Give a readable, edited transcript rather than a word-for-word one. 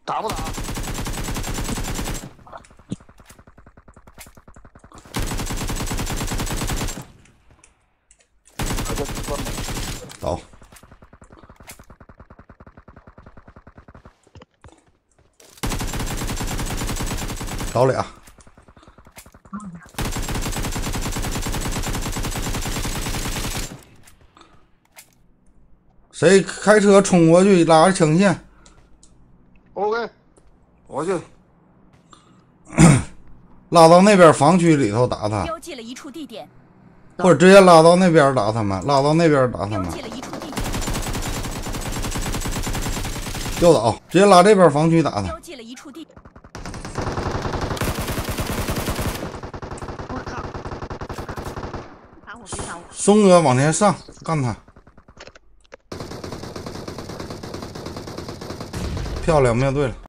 打不打？我这关门。 倒。倒俩。谁开车冲过去拉着枪线 ？OK， 我去。 拉到那边房区里头打他， 标记了一处地点， 或者直接拉到那边打他们，拉到那边打他们。 标记了一处地点， 诱导，直接拉这边房区打他。 标记了一处地。 我靠！打我别打我！ 松哥往前上，干他！漂亮，灭队了。